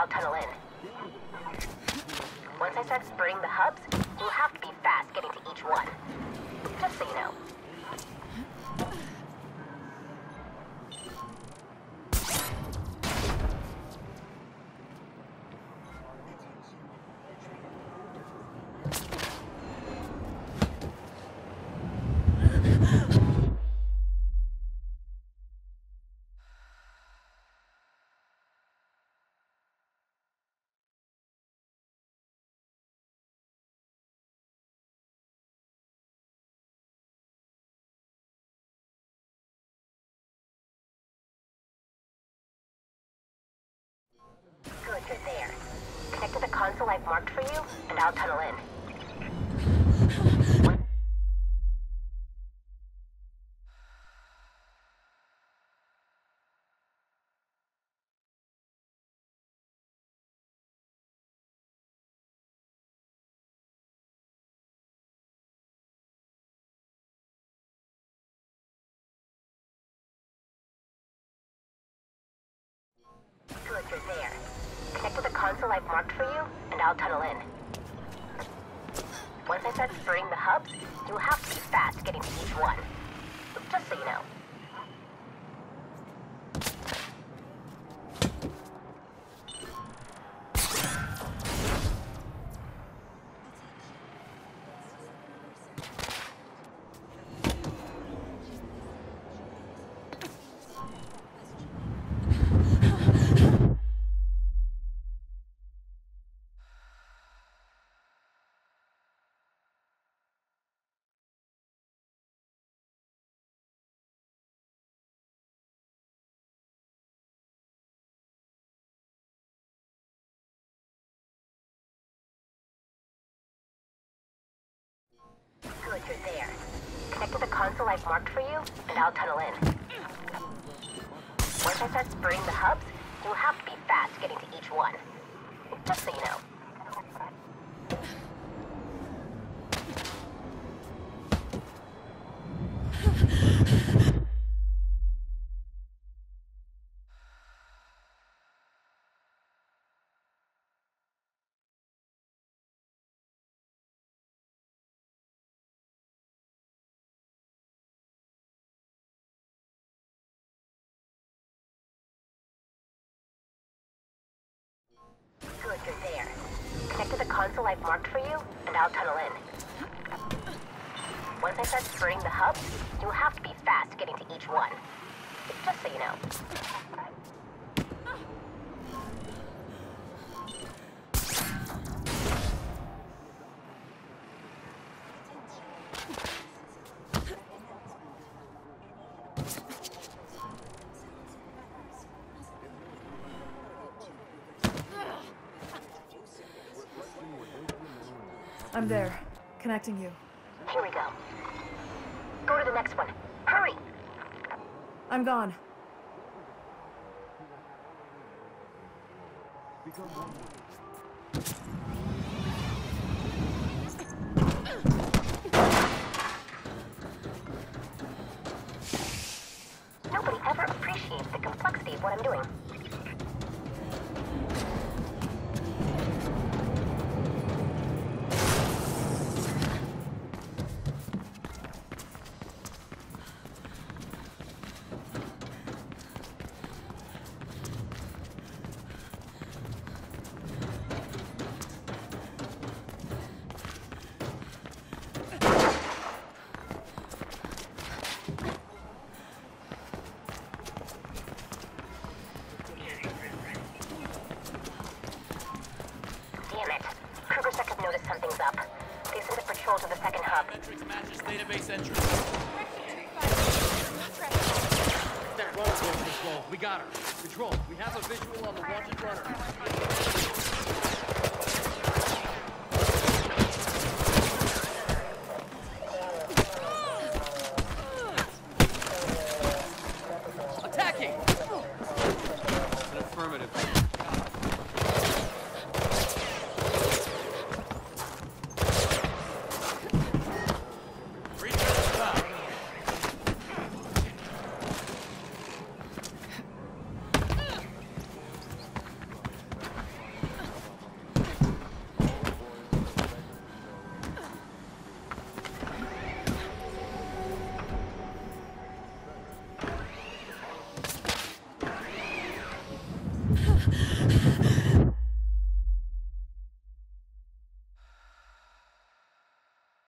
I'll tunnel in. Once I start spraying the hubs, you'll have to be fast getting to each one. Just so you know. Good, you're there. Connect to the console I've marked for you, and I'll tunnel in. Good, you're there. Connect to the console I've marked for you, and I'll tunnel in. Once I start spraying the hubs, you'll have to be fast getting to each one. Just so you know. Good, you're there. Connect to the console I've marked for you, and I'll tunnel in. Once I start spraying the hubs, you'll have to be fast getting to each one. Just so you know. Good, you're there. Connect to the console I've marked for you, and I'll tunnel in. Once I start spraying the hubs, you'll have to be fast getting to each one. Just so you know. I'm there. Connecting you. Here we go. Go to the next one. Hurry! I'm gone. Nobody ever appreciates the complexity of what I'm doing. Something's up. They sent a patrol to the second hub. Metrics matches database entry. That road control. We got her. Control. We have a visual on the wanted runner.